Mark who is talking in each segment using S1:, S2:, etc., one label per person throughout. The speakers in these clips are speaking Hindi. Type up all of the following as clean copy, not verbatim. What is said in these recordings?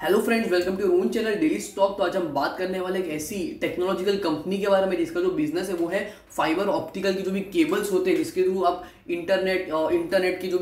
S1: Hello friends, welcome to own channel daily stock. तो आज हम बात करने वाले एक ऐसी टेक्नोलॉजिकल कंपनी के बारे में जिसका जो बिजनेस है वो है फाइबर ऑप्टिकल की जो भी केबल्स होते हैं, जिसके थ्रू आप इंटरनेट की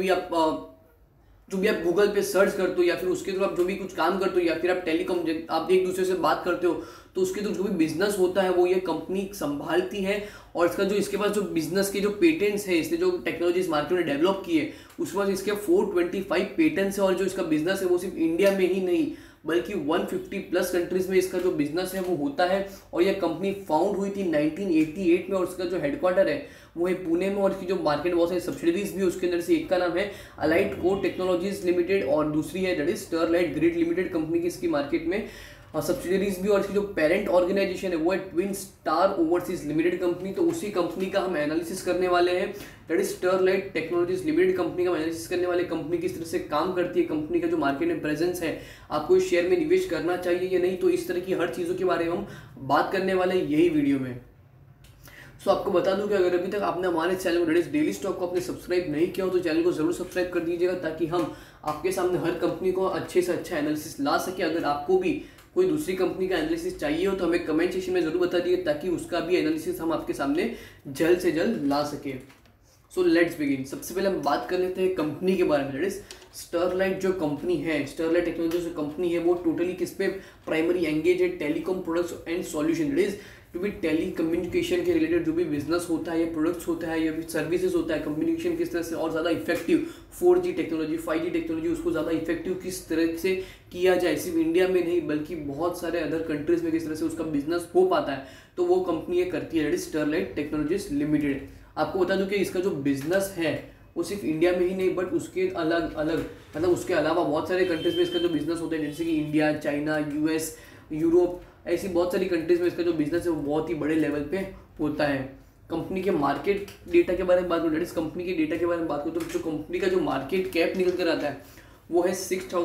S1: जो भी आप गूगल पे सर्च करते हो या फिर उसके थ्रू आप जो भी कुछ काम करते हो या फिर आप टेलीकॉम आप एक दूसरे से बात करते हो, तो उसके थ्रू जो भी बिजनेस होता है वो ये कंपनी संभालती है। और इसके पास जो बिजनेस के जो पेटेंट्स है, इसने जो टेक्नोलॉजी इस मार्केट में डेवलप की है उसके पास इसके 425 पेटेंट्स है। और जो इसका बिजनेस है वो सिर्फ इंडिया में ही नहीं बल्कि 150 प्लस कंट्रीज में इसका जो बिजनेस है वो होता है। और यह कंपनी फाउंड हुई थी 1988 में और उसका जो हेडक्वार्टर है वो है पुणे में। और इसकी जो मार्केट बहुत सारी सब्सिडीज भी है, उसके अंदर से एक का नाम है अलाइट कोर टेक्नोलॉजीज लिमिटेड और दूसरी है that is Sterlite grid limited company की इसकी मार्केट में सब्सिडरीज भी। और इसकी जो पेरेंट ऑर्गेनाइजेशन है वो है Twin Star overseas limited company. तो उसी कंपनी का हम एनालिसिस करने वाले हैं, that is Sterlite technologies limited company का एनालिसिस करने वाले। कंपनी किस तरह से काम करती है, कंपनी का जो मार्केट में प्रेजेंस है, आपको इस शेयर में निवेश करना चाहिए या नहीं, तो इस तरह की हर चीज़ों के बारे में हम बात करने वाले हैं यही वीडियो में। सो आपको बता दूं कि अगर अभी तक आपने हमारे चैनल डेली स्टॉक को आपने सब्सक्राइब नहीं किया हो तो चैनल को जरूर सब्सक्राइब कर दीजिएगा, ताकि हम आपके सामने हर कंपनी को अच्छे से अच्छा एनालिसिस ला सके। अगर आपको भी कोई दूसरी कंपनी का एनालिसिस चाहिए हो तो हमें कमेंट सेक्शन में जरूर बता दीजिए, ताकि उसका भी एनालिसिस हम आपके सामने जल्द से जल्द ला सके। So let's begin. सबसे पहले हम बात कर लेते हैं कंपनी के बारे में, दैट इज स्टरलाइट जो कंपनी है, स्टरलाइट टेक्नोलॉजी जो कंपनी है वो टोटली किस पे प्राइमरी एंगेज है, telecom products and solution, that is जो भी टेली कम्युनिकेशन के रिलेटेड जो भी बिजनेस होता है या प्रोडक्ट्स होता है या फिर सर्विसेज होता है, कम्युनिकेशन किस तरह से और ज़्यादा effective 4G technology 5G technology उसको ज़्यादा इफेक्टिव किस तरह से किया जाए, सिर्फ इंडिया में नहीं बल्कि बहुत सारे अदर कंट्रीज में किस तरह से उसका बिजनेस हो पाता है, तो वो कंपनी ये करती है, that is Sterlite technologies limited. आपको बता दूं कि इसका जो बिजनेस है वो सिर्फ इंडिया में ही नहीं बट उसके अलग अलग मतलब उसके अलावा बहुत सारे कंट्रीज में इसका जो बिजनेस होता है, जैसे कि इंडिया, चाइना, यूएस, यूरोप, ऐसी बहुत सारी कंट्रीज में इसका जो बिजनेस है वो बहुत ही बड़े लेवल पे होता है। कंपनी के मार्केट डेटा के बारे में बात करूँ, दैट इज कंपनी के डेटा के बारे में बात करूँ तो जो कंपनी का जो मार्केट कैप निकल कर आता है वो है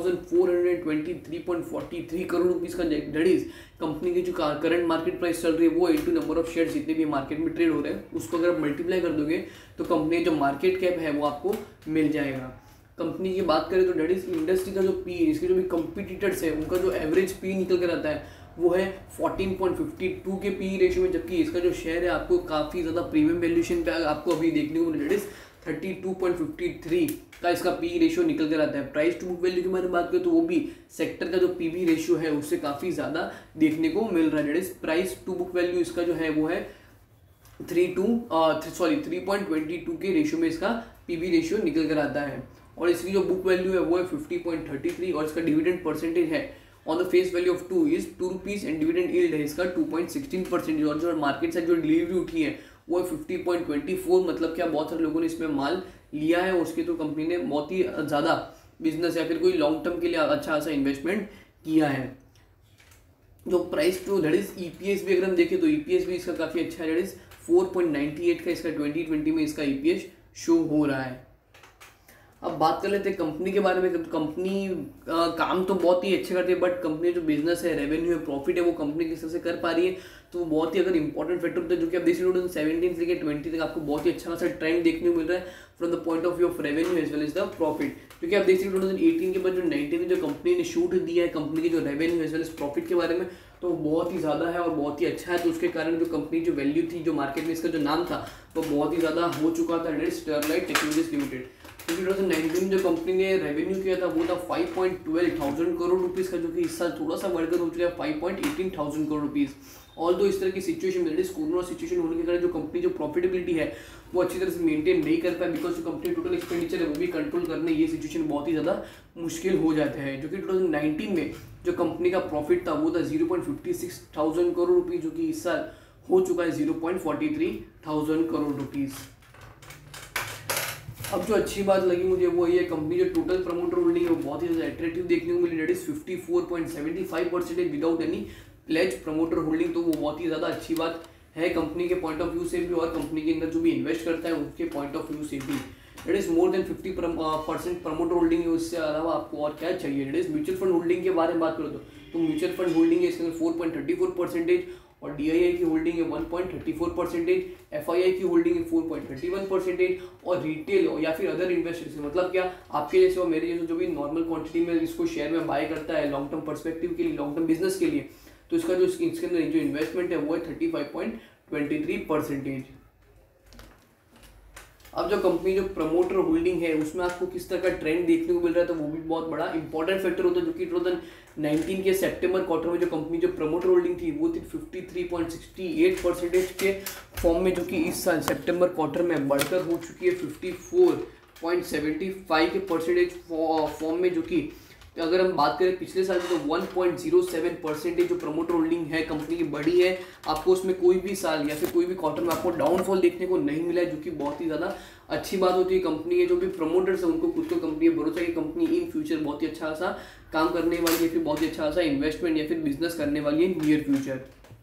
S1: 6423.43 करोड़ रुपीज़ का, दैट इज कंपनी की जो करंट मार्केट प्राइस चल रही है वो इंटू नंबर ऑफ शेयर जितने भी मार्केट में ट्रेड हो रहे हैं उसको अगर आप मल्टीप्लाई कर दोगे तो कंपनी जो मार्केट कैप है वो आपको मिल जाएगा। कंपनी की बात करें तो दैट इज इंडस्ट्री का जो पी, इसके जो भी कंपिटिटर्स है उनका जो एवरेज पी निकल कर आता है वो है 14.52 के पी रेशियो में, जबकि इसका जो शेयर है आपको काफ़ी ज़्यादा प्रीमियम वैल्यूएशन पे आपको अभी देखने को मिले, दैट इज 32.53 का इसका पी रेशियो निकल कर आता है। प्राइस टू बुक वैल्यू के बारे में बात करें तो वो भी सेक्टर का जो पीबी रेशियो है उससे काफ़ी ज़्यादा देखने को मिल रहा है, that is price to book value इसका जो है वो है 3.22 के रेशियो में इसका पीबी रेशियो निकल कर आता है। और इसकी जो बुक वैल्यू है वो है 50.33 और इसका डिविडेंड परसेंटेज है on the face value of 2 is 2 rupees and dividend yield है इसका 2.16%। और जो मार्केट से जो डिलीवरी उठी है वो है 50.24, मतलब क्या बहुत सारे लोगों ने इसमें माल लिया है, उसके तो कंपनी ने बहुत ही ज़्यादा बिजनेस या फिर कोई लॉन्ग टर्म के लिए अच्छा सा इन्वेस्टमेंट किया है। जो price to that is EPS भी अगर हम देखें तो ईपीएस भी इसका काफ़ी अच्छा है, दैट इज 4.98 का इसका 2020 में इसका ईपीएस शो हो रहा है। अब बात कर लेते हैं कंपनी के बारे में। कंपनी काम तो बहुत ही अच्छे करती है बट कंपनी जो बिजनेस है, रेवेन्यू है, प्रॉफिट है वो कंपनी किस तरह से कर पा रही है, तो वो बहुत ही अगर इंपॉर्टेंट फैक्टर होता है, जो कि आप देख रहे हो 2017 से लेकर 20 तक आपको बहुत ही अच्छा खासा ट्रेंड देखने को मिल रहा है from the point of view of revenue as well as the profit. क्योंकि आप देख सकते हो 2018 के बाद जो 19 में जो कंपनी ने शूट दिया है कंपनी के जो revenue as well as profit के बारे में, तो बहुत ही ज़्यादा है और बहुत ही अच्छा है। तो उसके कारण जो कंपनी जो वैल्यू थी, जो मार्केट में इसका जो नाम था वो बहुत ही ज़्यादा हो चुका था, that is Sterlite technologies limited. क्योंकि 2019 में जो कंपनी ने रेवेन्यू किया था वो था 5.12 करोड़ रुपीज़ का, जो कि इस साल थोड़ा सा बढ़कर हो चुका है 5.18 करोड़ रुपीज़। और तो इस तरह की सिचुएशन में कोरोना सिचुएशन होने के कारण जो कंपनी जो प्रॉफिटेबिलिटी है वो अच्छी तरह से मेंटेन नहीं कर पाए, बिकॉज जो कंपनी टोटल एक्सपेंडिचर है वो भी कंट्रोल करने ये सिचुएशन बहुत ही ज़्यादा मुश्किल हो जाता है। जो कि 2019 में जो कंपनी का प्रॉफिट था वो था 0.56 करोड़ रुपीज़, जो कि इस साल हो चुका है 0.43 करोड़ रुपीज़। अब जो अच्छी बात लगी मुझे वो ये कंपनी जो टोटल प्रमोटर होल्डिंग है वो बहुत ही ज़्यादा अट्रैक्टिव देखने को मिली, that is 54.75% without any pledge promoter holding. तो वो बहुत ही ज़्यादा अच्छी बात है कंपनी के पॉइंट ऑफ व्यू से भी और कंपनी के अंदर जो भी इन्वेस्ट करता है उनके पॉइंट ऑफ व्यू से भी। That is more than 50% promoter holding है, उससे अलावा आपको और क्या चाहिए। That is mutual fund holding के बारे में बात करो तो म्यूचुअल फंड होल्डिंग है इसके अंदर 4.34% और DII की होल्डिंग है 1.34%, FII की होल्डिंग है 4.31% और रिटेल या फिर अदर इन्वेस्टर्स मतलब क्या आपके जैसे और मेरे जैसे जो भी नॉर्मल क्वांटिटी में इसको शेयर में बाय करता है लॉन्ग टर्म पर्सपेक्टिव के लिए, लॉन्ग टर्म बिजनेस के लिए, तो इसका जो इसके अंदर जो इन्वेस्टमेंट है वो है 35.23%। अब जो कंपनी जो प्रमोटर होल्डिंग है उसमें आपको किस तरह का ट्रेंड देखने को मिल रहा है, तो वो भी बहुत बड़ा इंपॉर्टेंट फैक्टर होता है, जो कि 2019 के सितंबर क्वार्टर में जो कंपनी जो प्रमोटर होल्डिंग थी वो थी 53.68% के फॉर्म में, जो कि इस साल सितंबर क्वार्टर में बढ़कर हो चुकी है 54.75 के परसेंटेज फॉर्म में, जो कि अगर हम बात करें पिछले साल की तो 1.07% जो प्रमोटर होल्डिंग है कंपनी की बड़ी है। आपको उसमें कोई भी साल या फिर कोई भी क्वार्टर में आपको डाउनफॉल देखने को नहीं मिला है, जो कि बहुत ही ज़्यादा अच्छी बात होती है। कंपनी के जो भी प्रमोटर्स है उनको खुद को कंपनी है भरोसा है कि कंपनी इन फ्यूचर बहुत ही अच्छा सा काम करने वाली है, फिर बहुत ही अच्छा सा इन्वेस्टमेंट या फिर बिजनेस करने वाली है नियर फ्यूचर।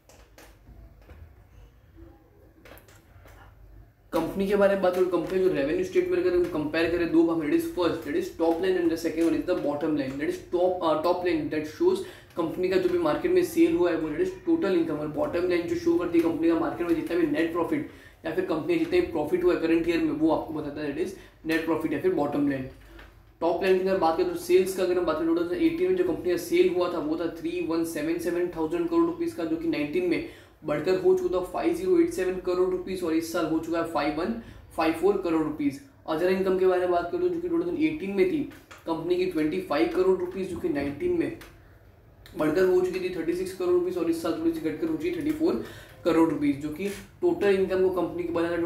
S1: कंपनी के बारे में बात करें, कंपनी जो रेवेन्यू स्टेटमेंट अगर कंपेयर करें दो भाग, that is first that is top line and the second one is the bottom line. That is top line that shows company का जो भी मार्केट में सेल हुआ है वो दैट इज टोटल इनकम, और बॉटम लाइन जो शो करती है कंपनी का मार्केट में जितना भी नेट प्रॉफिट या फिर कंपनी जितना भी प्रॉफिट हुआ है करंट ईयर में वो आपको बताता है, दैट इज नेट प्रॉफिट या फिर बॉटम लाइन। टॉप लाइन की अगर बात करें तो सेल्स का अगर हम बात करें 2018 में जो कंपनी का सेल हुआ था वो था 3,177,000 करोड़ रुपीज का, जो कि 19 में बढ़कर हो चुका था 5,087 करोड़ रुपीस और इस साल हो चुका है 5,154 करोड़ रुपीस। अदर इनकम के बारे में बात करें तो जो कि 2018 में थी कंपनी की 25 करोड़ रुपीस, जो कि 19 में बढ़कर हो चुकी थी 36 करोड़ रुपीस और इस साल थोड़ी सी घटकर हो चुकी 34 करोड़ रुपीस, जो कि टोटल इनकम को कंपनी के बनाया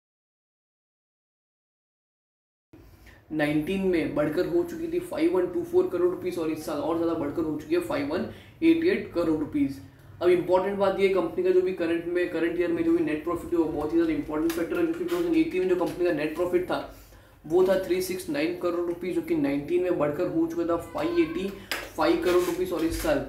S1: 2019 में बढ़कर हो चुकी थी 5,124 करोड़ रुपीस और इस साल और ज्यादा बढ़कर हो चुकी है 5,188 करोड़ रुपीस। अब इंपॉर्टेंट बात ये कंपनी का जो भी करंट ईयर में जो भी नेट प्रॉफिट है वो बहुत ही ज्यादा इंपॉर्टेंट फैक्टर है, जो कि 2018 में जो कंपनी का नेट प्रॉफिट था वो था 369 करोड़ रुपीस, जो कि 19 में बढ़कर हो चुका था 585 करोड़ रुपीस और इस साल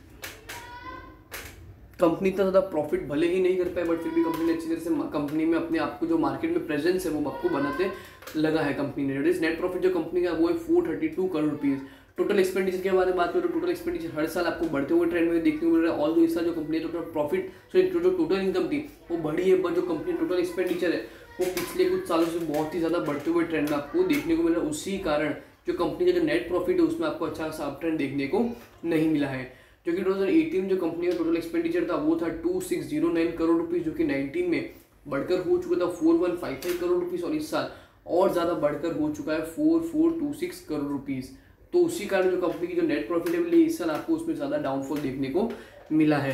S1: कंपनी इतना ज़्यादा प्रॉफिट भले ही नहीं कर पाए बट फिर भी कंपनी ने अच्छी तरह से कंपनी में अपने आप को जो मार्केट में प्रेजेंस है वो आपको बनाते लगा है कंपनी ने। नेट प्रॉफिट जो कंपनी का वो है 432 करोड़ रुपीस। टोटल एक्सपेंडिचर के बारे में बात करें तो टोटल एक्सपेंडिचर हर साल आपको बढ़ते हुए ट्रेंड में देखने को मिल रहा है। ऑल दो इस साल जो कंपनी टोटल प्रॉफिट जो टोटल इनकम थी वो बढ़ी है, बट जो कंपनी टोटल एक्सपेंडिचर है वो पिछले कुछ सालों से बहुत ही ज़्यादा बढ़ते हुए ट्रेंड में आपको देखने को मिल रहा है। उसी कारण जो कंपनी का जो नेट प्रॉफिट है उसमें आपको अच्छा सा अप ट्रेंड देखने को नहीं मिला है, जो कि 2018 जो कंपनी का टोटल एक्सपेंडिचर था वो था 2609 करोड़ रुपीस, जो कि 19 में बढ़कर हो चुका था 4155 करोड़ रुपीस और इस साल और ज़्यादा बढ़कर हो चुका है 4426 करोड़ रुपीस। तो उसी कारण जो कंपनी की जो नेट प्रॉफिटेबल है इस साल आपको उसमें ज़्यादा डाउनफॉल देखने को मिला है।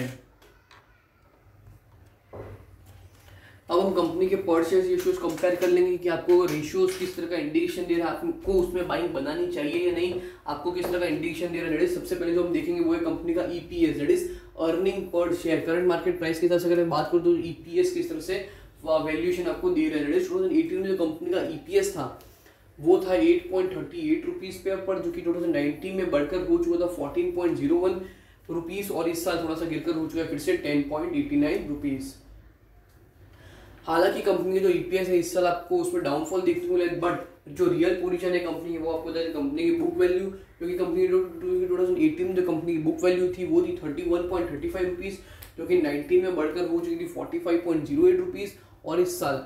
S1: अब हम कंपनी के पर शेयर रेशियोज कंपेयर कर लेंगे कि आपको रेशियोज किस तरह का इंडिकेशन दे रहा है, आपको उसमें बाइंग बनानी चाहिए या नहीं, आपको किस तरह का इंडिकेशन दे रहा है। सबसे पहले जो हम देखेंगे वो है कंपनी का EPS, that is earning per share. Current market price के हिसाब से अगर मैं बात करूँ तो EPS किस तरह से वैल्यूएशन आपको दे रहा है। 2018 में जो कंपनी का EPS था वो था 8.38 रुपीज पे पर, जो कि 2019 में बढ़कर हो चुका था 14.01 रुपीज और इस साल थोड़ा सा गिरकर हो चुका है फिर से 10.89 रुपीज। हालांकि कंपनी के जो EPS है इस साल आपको उसमें डाउनफॉल देखने को मिला, बट जो रियल पोजीशन है कंपनी की वो आपको बताया कंपनी की बुक वैल्यू, क्योंकि कंपनी 2018 में जो कंपनी की बुक वैल्यू थी वो थी 31.35 रुपीज, जो कि 19 में बढ़कर हो चुकी थी 45.08 रुपीज और इस साल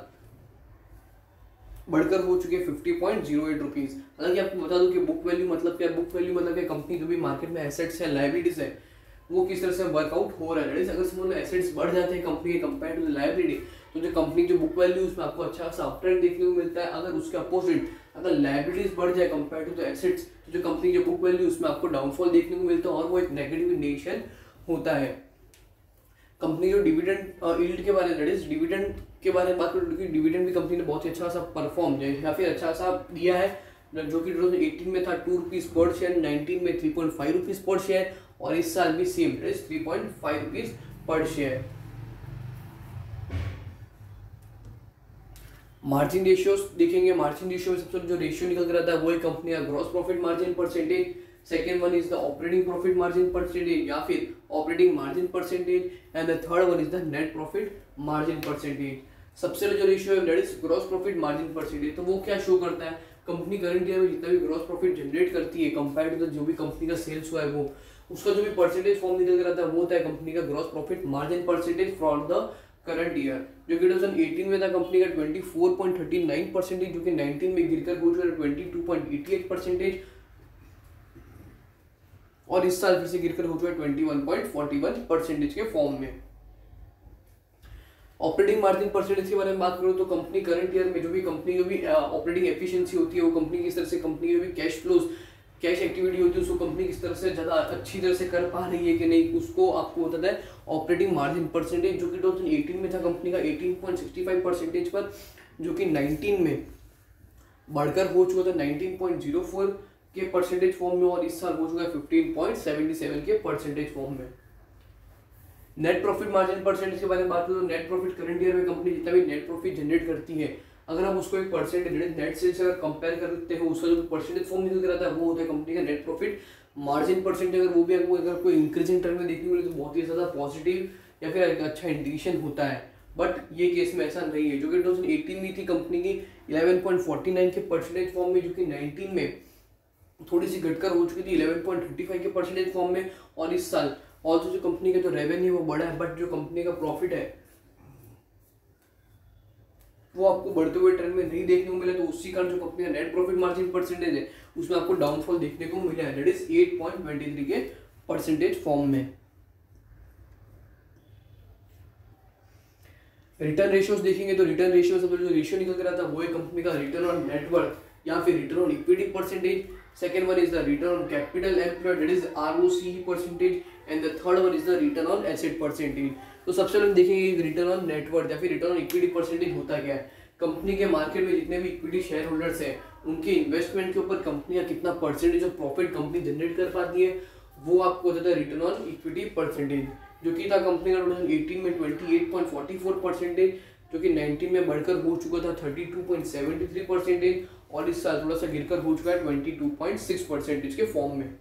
S1: बढ़कर हो चुके 50.08 रुपीज। हालांकि आपको बता दूं कि बुक वैल्यू मतलब क्या, बुक वैल्यू मतलब क्या कंपनी जो भी मार्केट में एसेट्स है लाइबिलिटीज है वो किस तरह से वर्कआउट हो रहा है। अगर समझ लो एसेट्स बढ़ जाते हैं कंपनी के कंपेयर टू द लाइबिलिटी तो जो कंपनी जो बुक वैल्यू उसमें आपको अच्छा सा अपट्रेंड देखने को मिलता है। अगर उसके अपोजिट अगर लाइबिलिटीज बढ़ जाए कंपेयर टू द एसेट्स तो जो कंपनी जो बुक वैल्यू उसमें आपको डाउनफॉल देखने को मिलता है और वो एक नेगेटिव इंडिकेशन होता है। कंपनी जो डिविडेंड यील्ड के बारे में डिविडेंड के बारे में बात करें तो डिविडेंड भी कंपनी ने बहुत ही अच्छा सा परफॉर्म या फिर अच्छा सा दिया है, जो कि 2018 में था 2 रुपीज पर शेयर, 19 में 3.5 रुपीज पर शेयर और इस साल भी same 3.5 rupees per share. Margin ratios देखेंगे, मार्जिन रेशियो में सबसे जो रेशियो निकल कर आता है वो है कंपनी का gross profit margin percentage, second one is the operating profit margin percentage या फिर operating margin percentage and the third one is the net profit margin percentage. सबसे जो रेशियो है that is gross profit margin percentage, तो वो क्या शो करता है, कंपनी करंट ईयर में जितना भी ग्रॉस प्रॉफिट जनरेट करती है कंपेयर टू जो भी कंपनी का सेल्स हुआ है वो उसका जो भी परसेंटेज फॉर्म निकल कर आता है वो होता है कंपनी का gross profit margin percentage for the current year, जो कि 2018 में था कंपनी का 24.39%, जो कि 19 में गिरकर हो चुका 22.88%, और इस साल फिर से गिरकर हो चुका 21.41% के फॉर्म में। ऑपरेटिंग मार्जिन परसेंटेज के बारे में बात करूं तो कंपनी करंट ईयर में जो भी ऑपरेटिंग एफिशिएंसी होती है वो कंपनी किस तरह से कंपनी जो भी कैश फ्लोज कैश एक्टिविटी होती है उसको कंपनी किस तरह से ज़्यादा अच्छी तरह से कर पा रही है कि नहीं, उसको आपको बताता है ऑपरेटिंग मार्जिन परसेंटेज, जो कि 2018 में था कंपनी का 18.65% पर, जो कि 19 में बढ़कर हो चुका था 19.04 के परसेंटेज फॉर्म में, और इस साल हो चुका है 15.77 के परसेंटेज फॉर्म में। नेट प्रॉफिट मार्जिन परसेंटेज के बारे में बात करें तो नेट प्रॉफिट करंट ईयर में कंपनी जितना भी नेट प्रॉफिट जनरेट करती है अगर आप उसको एक परसेंटेज नेट सेल्स से अगर कंपेयर करते हो उसका जो परसेंटेज फॉर्म निकल कर आता है वो होता है कंपनी का नेट प्रॉफिट मार्जिन परसेंटेज। अगर वो भी आपको अगर कोई इंक्रीजिंग टर्म में देखने को मिले तो बहुत ही ज़्यादा पॉजिटिव या फिर एक अच्छा इंडिकेशन होता है, बट ये केस में ऐसा नहीं है, जो कि 2018 में थी कंपनी की 11.49 के परसेंटेज फॉर्म में, जो कि 19 में थोड़ी सी घटकर हो चुकी थी 11.35 के परसेंटेज फॉर्म में, और इस साल ऑल्सो जो कंपनी का जो रेवेन्यू वो बढ़ा है बट जो कंपनी का प्रॉफिट है वो आपको बढ़ते हुए ट्रेंड में नहीं देखने को मिला, तो उसी कारण जो कंपनी का नेट प्रॉफिट मार्जिन परसेंटेज है उसमें आपको डाउनफॉल देखने को मिला है, दैट इज 8.23 के परसेंटेज फॉर्म में। रिटर्न रेशियोज देखेंगे तो रिटर्न रेशियो से जो रेशियो निकल कर आता है वो है कंपनी का रिटर्न ऑन नेटवर्थ या फिर return on equity percentage, second one is the return on capital employed that is ROCE percentage, and the third one is the return on asset percentage. तो सबसे पहले देखेंगे रिटर्न ऑन नेटवर्थ या फिर रिटर्न ऑन इक्विटी परसेंटेज होता क्या है। कंपनी के मार्केट में जितने भी इक्विटी शेयर होल्डर्स हैं उनके इन्वेस्टमेंट के ऊपर कंपनी का कितना percentage of profit company generate कर पाती है वो आपको देता है रिटर्न ऑन इक्विटी परसेंटेज, जो कि था कंपनी का 2018 में 28.44%, जो कि 19 में बढ़कर हो चुका था 32.73%, और इस साल थोड़ा सा गिरकर हो चुका है 22.6% के फॉर्म में।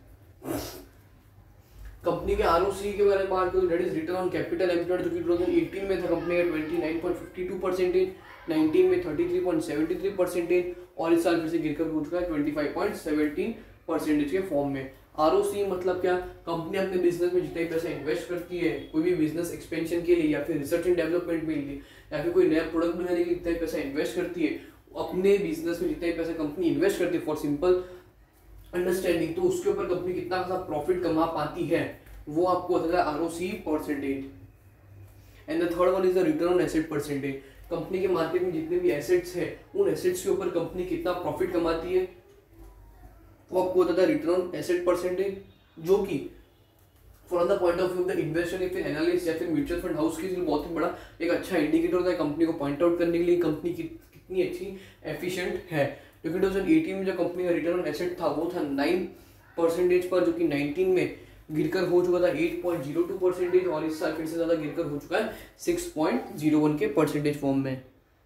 S1: कंपनी के ROCE के बारे में बात करें that is return on capital employed, जो कि 2018 में था कंपनी का 29.52%, 19 में 33.73%, और इस साल फिर से गिरकर हो चुका है 25.17% के फॉर्म में। ROCE मतलब क्या, कंपनी अपने बिजनेस में जितना पैसा इन्वेस्ट करती है कोई भी बिजनेस एक्सपेंशन के लिए या फिर रिसर्च एंड डेवलपमेंट के लिए या फिर कोई नया प्रोडक्ट बनाने के लिए जितना पैसा इन्वेस्ट करती है, अपने बिजनेस में जितना पैसा कंपनी इन्वेस्ट करती है फॉर सिंपल अंडरस्टैंडिंग, तो उसके ऊपर कंपनी कितना खासा प्रॉफिट कमा पाती है वो आपको बताता है ROCE percentage. And the third one is the return on asset percentage, company के मार्केट में जितने भी एसेट्स है उन एसेट्स के ऊपर कंपनी कितना प्रॉफिट कमाती है वो आपको बताता है रिटर्न ऑन एसेट परसेंटेज, जो कि from the point of view of the investor या फिर एनालिस्ट या फिर म्यूचुअल फंड हाउस के लिए बहुत ही बड़ा एक अच्छा इंडिकेटर होता है कंपनी को पॉइंट आउट करने के लिए कंपनी कितनी अच्छी एफिशिएंट है। जो कि 2018 में जो कंपनी का रिटर्न ऑन एसेट था वो था 9% पर, जो कि 19 में गिरकर हो चुका था 8.02%, और इस साल फिर से ज्यादा गिरकर हो चुका है 6.01 के परसेंटेज फॉर्म में।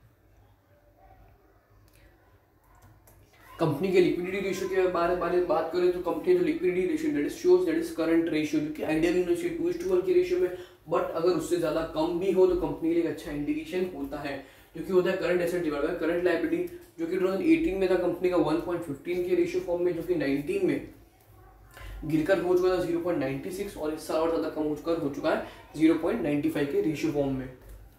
S1: कंपनी के लिक्विडिटी रेशियो के बारे में बात करें तो कंपनी जो liquidity ratio that is current ratio, जो कि आइडियली होना चाहिए 2:1 के रेशियो में, बट अगर उससे ज्यादा कम भी हो तो कंपनी के लिए एक अच्छा इंडिकेशन होता है, जो कि होता है current asset divide by current liability, जो कि 2018 में था कंपनी का 1.15 के रेशियो फॉर्म में, जो कि 19 में गिरकर हो चुका था 0.96, और इस साल और ज्यादा कम हो चुका है 0.95 के रेशियो फॉर्म में।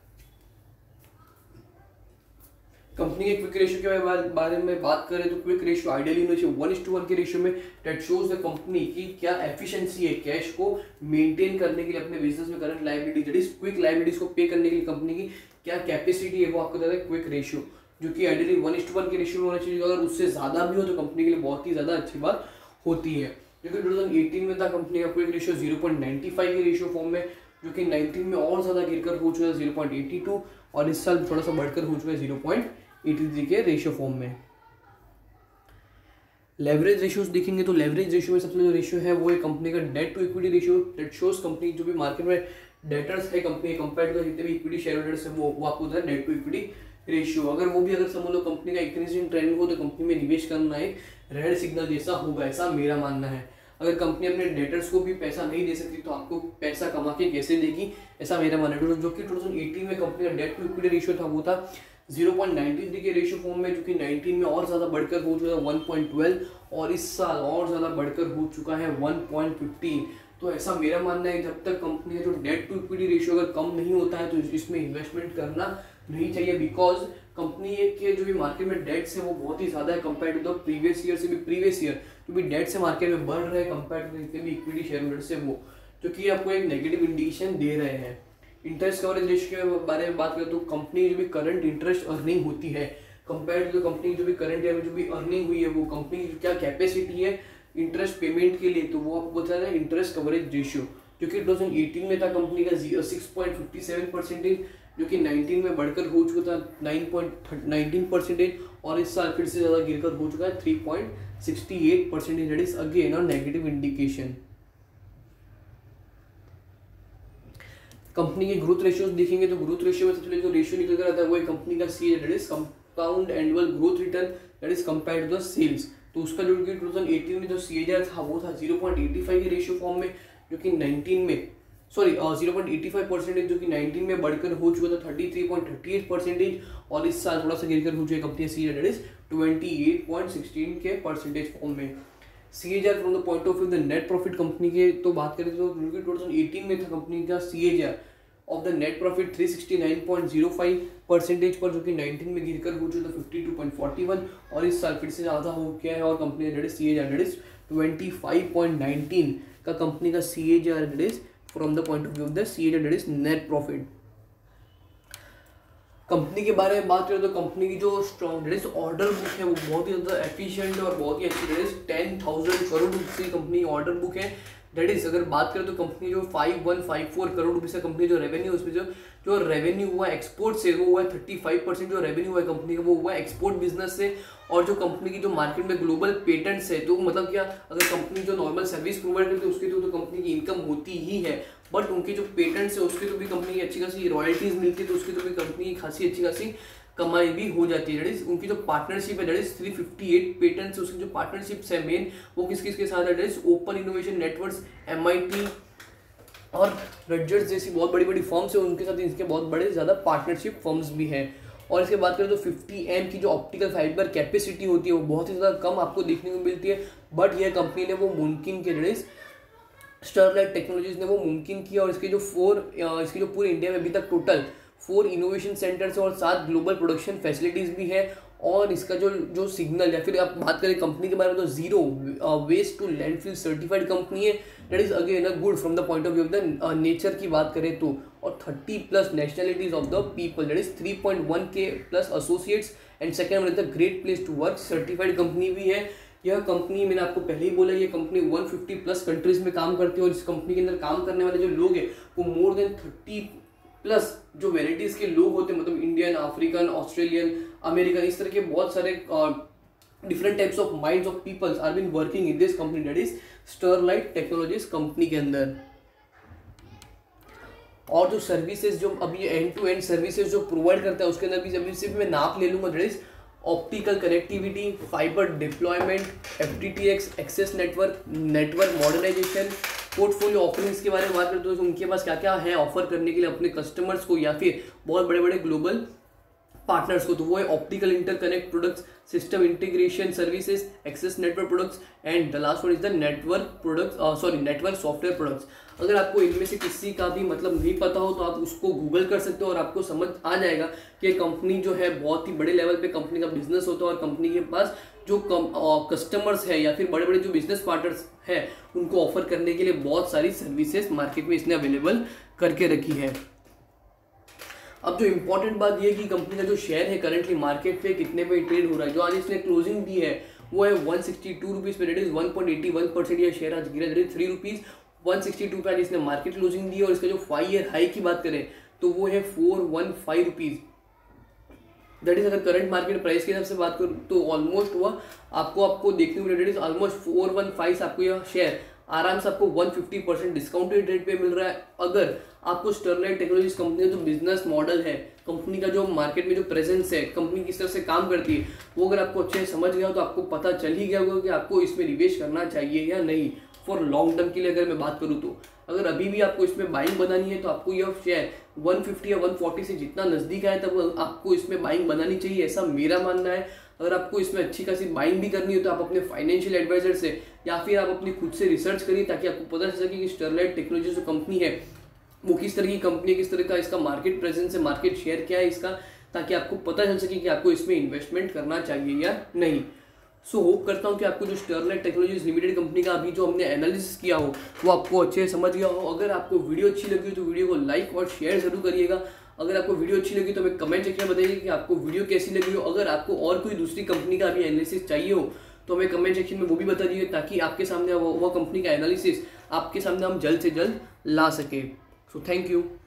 S1: कंपनी के क्विक रेशियो के बारे में बात करें तो क्विक रेशियो आइडियली होना चाहिए 1:1 के रेशियो में, दैट शोज द कंपनी की क्या एफिशिएंसी है कैश को मेंटेन करने के लिए अपने बिजनेस में current liability that is quick liabilities को पे करने के लिए कंपनी की क्या कैपेसिटी है वो आपको देता है क्विक रेशियो, जो कि आइडियली 1:1 के रेशियो में होना चाहिए। अगर उससे ज्यादा भी हो तो कंपनी के लिए बहुत ही ज्यादा अच्छी बात होती है, जो कि 2018 में था कंपनी का क्विक रेशियो 0.95 के रेशियो फॉर्म में, जो कि 19 में और ज्यादा गिरकर हो चुका है 0.82, और इस साल थोड़ा सा बढ़कर हो चुका है 0.83 के रेशियो फॉर्म में। लेवरेज रेशियोज देखेंगे तो लेवरेज रेशियो में सबसे जो रेशियो है वो है कंपनी का debt to equity ratio, that shows company जो भी मार्केट में डेटर्स है कंपनी कंपेयर टू जितने भी इक्विटी शेयर होल्डर्स है वो आपको होता है डेट टू इक्विटी रेशियो। अगर वो भी अगर समझ लो कंपनी का इंक्रीजिंग ट्रेंड हो तो कंपनी में निवेश करना एक रेड सिग्नल जैसा होगा, ऐसा मेरा मानना है। अगर कंपनी अपने डेटर्स को भी पैसा नहीं दे सकती तो आपको पैसा कमा के कैसे देगी, ऐसा मेरा मानना है। जो कि 2018 में कंपनी का डेट टू इक्विटी रेशियो था वो था 0.93 के रेशियो फॉर्म में, जो कि 19 में और ज़्यादा बढ़कर हो चुका है 1.12, और इस साल और ज़्यादा बढ़कर हो चुका है 1.15। तो ऐसा मेरा मानना है, जब तक कंपनी का जो डेट टू इक्विटी रेशियो अगर कम नहीं होता है तो इसमें इन्वेस्टमेंट करना नहीं चाहिए, बिकॉज कंपनी के जो भी मार्केट में डेट्स है वो बहुत ही ज़्यादा है compare to the previous year से भी। प्रीवियस ईयर जो भी डेट से मार्केट में बढ़ रहे हैं कंपेयर टू जितने भी इक्विटी शेयर होल्डर से, वो जो कि आपको एक नेगेटिव इंडिकेशन दे रहे हैं। इंटरेस्ट कवरेज रेशियो के बारे में बात करें तो कंपनी जो भी करंट इंटरेस्ट अर्निंग होती है कंपेयर टू कंपनी जो भी करंट ईयर में जो भी अर्निंग हुई है, वो कंपनी की क्या कैपेसिटी है इंटरेस्ट पेमेंट के लिए, तो वो आपको बता रहा है इंटरेस्ट कवरेज रेशियो, जो कि 2018 में था कंपनी का 6.57%, जो कि 19 में बढ़कर हो चुका था 9.19%, और इस साल फिर से ज़्यादा गिरकर हो चुका है 3.68%। That is again a negative indication. Company के ग्रोथ रेशियोज देखेंगे तो ग्रोथ रेशियो में सबसे पहले जो रेशियो निकल कर आता है वो है कंपनी का C, that is compound annual growth return, that is compared to the sales. तो उसका जो कि 2018 में जो सीएजीआर था वो था 0.85 के रेशियो फॉर्म में, जो कि 19 में 0.85%, जो कि 19 में बढ़कर हो चुका था 33.38%, और इस साल थोड़ा सा गिरकर हो चुका है कंपनी सी, दैट इज 28.16 के परसेंटेज फॉर्म में। CAGR from the point of view the net profit company के तो बात करें तो 2018 में था कंपनी का CAGR of the net profit 369.05% पर, जो कि 19 में गिरकर हो चुका था 52.41, और इस साल फिर से ज़्यादा हो गया है, और कंपनी का सीएजीआर दैट इज 25.19 का कंपनी का CAGR that is from the point of view of the CAGR that is net profit. Company के बारे में बात करें तो कंपनी की जो strong that is order book है वो बहुत ही ज़्यादा एफिशिएंट है और बहुत ही अच्छी, दैट इज 10,000 करोड़ रुपये की कंपनी ऑर्डर बुक है। दैट इज अगर बात करें तो कंपनी जो 5154 करोड़ रुपये से कंपनी जो रेवेन्यू उसमें जो रेवेन्यू हुआ एक्सपोर्ट से वो हुआ 35%, जो रेवेन्यू हुआ कंपनी का वो हुआ एक्सपोर्ट बिजनेस से। और जो कंपनी की जो मार्केट में ग्लोबल पेटेंट्स है, तो मतलब क्या अगर कंपनी जो नॉर्मल सर्विस प्रोवाइड करती है उसके थ्रू तो कंपनी की इनकम होती ही है, बट उनके जो पेटेंट्स है उसके तो भी कंपनी की अच्छी खासी रॉयल्टीज मिलती है, तो उसके तो भी कंपनी की खासी अच्छी खासी कमाई भी हो जाती है। दैट इज उनकी जो पार्टनरशिप है दैट इज 358 पेटेंट्स, उसकी जो पार्टनरशिप्स है मेन वो किस किस के साथ है, that is open innovation networks, MIT और रटजर्स जैसी बहुत बड़ी बड़ी फर्म्स है, उनके साथ इनके बहुत बड़े ज़्यादा पार्टनरशिप फर्म्स भी हैं। और इसके बात करें तो 50 M की जो ऑप्टिकल फाइबर कैपेसिटी होती है वो बहुत ही ज़्यादा कम आपको देखने को मिलती है, बट यह कंपनी ने वो मुमकिन किया, दैट इज स्टरलाइट टेक्नोलॉजीज ने वो मुमकिन किया। और इसके जो इसकी जो पूरे इंडिया में अभी तक टोटल 4 इनोवेशन सेंटर्स और 7 ग्लोबल प्रोडक्शन फैसिलिटीज़ भी है। और इसका जो सिग्नल या फिर आप बात करें कंपनी के बारे में तो zero waste to landfill certified company है, that is again a good from the point of view of the nature की बात करें तो। और 30+ nationalities of the people, that is 3.1 के plus associates, and second the great place to work certified company भी है। यह कंपनी मैंने आपको पहले ही बोला ये कंपनी 150+ कंट्रीज में काम करती है, और इस कंपनी के अंदर काम करने वाले जो लोग हैं वो मोर देन 30+ जो वेराइटीज़ के लोग होते हैं, मतलब इंडियन, अफ्रीकन, ऑस्ट्रेलियन, अमेरिकन, इस तरह के बहुत सारे different types of minds of peoples are been working in this company, that is Sterlite Technologies company के अंदर। और जो सर्विसेज जो अभी एंड टू एंड सर्विसेज जो प्रोवाइड करता है उसके अंदर भी अभी सिर्फ मैं नाप ले लूँगा, that is optical connectivity, fibre deployment, FTTX, access network, network modernization. Portfolio offerings के बारे में बात करते हैं तो उनके पास क्या क्या है ऑफर करने के लिए अपने कस्टमर्स को या फिर बहुत बड़े बड़े ग्लोबल पार्टनर्स को, तो वो है optical interconnect products, system integration services, access network products, and the last one is the network products, network software products. अगर आपको इनमें से किसी का भी मतलब नहीं पता हो तो आप उसको गूगल कर सकते हो और आपको समझ आ जाएगा कि कंपनी जो है बहुत ही बड़े लेवल पे कंपनी का बिजनेस होता है, और कंपनी के पास जो कस्टमर्स है या फिर बड़े बड़े जो बिजनेस पार्टनर्स है उनको ऑफर करने के लिए बहुत सारी सर्विसेज मार्केट में इसने अवेलेबल करके रखी है। अब जो इंपॉर्टेंट बात यह है कि कंपनी का जो शेयर है करंटली मार्केट पे कितने पे ट्रेड हो रहा है, जो आज इसने क्लोजिंग दी है वो है 162 रुपीज़ पे, दैट इज 1.81%। यह शेयर आज गिरा, दैट इज 3 रुपीज़ 162 पे आज इसने मार्केट क्लोजिंग दी है। और इसका जो 5 ईयर हाई की बात करें तो वो है 415 रुपीज़, दैट इज अगर करंट मार्केट प्राइस के हिसाब से बात करूँ तो ऑलमोस्ट हुआ आपको देखने को मिला, दैट इज ऑलमोस्ट 415 आपको यह शेयर आराम से आपको 150% डिस्काउंटेड रेट पे मिल रहा है। अगर आपको स्टरलाइट टेक्नोलॉजीज कंपनी का जो बिजनेस मॉडल है, कंपनी का जो मार्केट में जो प्रेजेंस है, कंपनी किस तरह से काम करती है, वो अगर आपको अच्छे से समझ गया हो तो आपको पता चल ही गया होगा कि आपको इसमें निवेश करना चाहिए या नहीं। फॉर लॉन्ग टर्म के लिए अगर मैं बात करूँ तो अगर अभी भी आपको इसमें बाइंग बनानी है तो आपको यह शेयर 150 या 140 से जितना नज़दीक आए तब आपको इसमें बाइंग बनानी चाहिए, ऐसा मेरा मानना है। अगर आपको इसमें अच्छी खासी बाइंग भी करनी हो तो आप अपने फाइनेंशियल एडवाइजर से या फिर आप अपनी खुद से रिसर्च करिए, ताकि आपको पता चल सके कि स्टरलाइट टेक्नोलॉजी जो कंपनी है वो किस तरह की कंपनी है, किस तरह का इसका मार्केट प्रेजेंस है, मार्केट शेयर क्या है इसका, ताकि आपको पता चल सके कि आपको इसमें इन्वेस्टमेंट करना चाहिए या नहीं। सो होप करता हूँ कि आपको जो स्टरलाइट टेक्नोलॉजीज लिमिटेड कंपनी का अभी जो हमने एनालिसिस किया हो वो आपको अच्छे से समझ गया हो। अगर आपको वीडियो अच्छी लगी हो तो वीडियो को लाइक और शेयर जरूर करिएगा। अगर आपको वीडियो अच्छी लगी तो हमें कमेंट सेक्शन में बताइए कि आपको वीडियो कैसी लगी हो। अगर आपको और कोई दूसरी कंपनी का अभी एनालिसिस चाहिए हो तो हमें कमेंट सेक्शन में वो भी बता दीजिए, ताकि आपके सामने वो कंपनी का एनालिसिस आपके सामने हम जल्द से जल्द ला सके। So thank you.